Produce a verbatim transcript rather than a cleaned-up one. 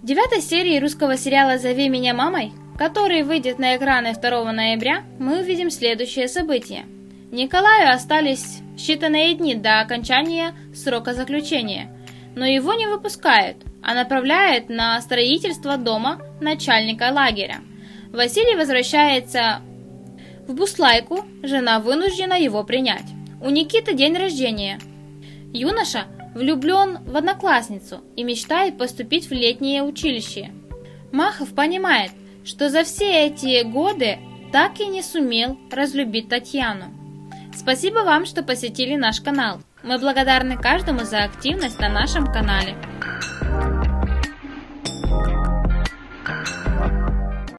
В девятой серии русского сериала «Зови меня мамой», который выйдет на экраны второго ноября, мы увидим следующее событие. Николаю остались считанные дни до окончания срока заключения, но его не выпускают, а направляют на строительство дома начальника лагеря. Василий возвращается в Буслайку, жена вынуждена его принять. У Никиты день рождения. Юноша влюблен в одноклассницу и мечтает поступить в летнее училище. Махов понимает, что за все эти годы так и не сумел разлюбить Татьяну. Спасибо вам, что посетили наш канал. Мы благодарны каждому за активность на нашем канале.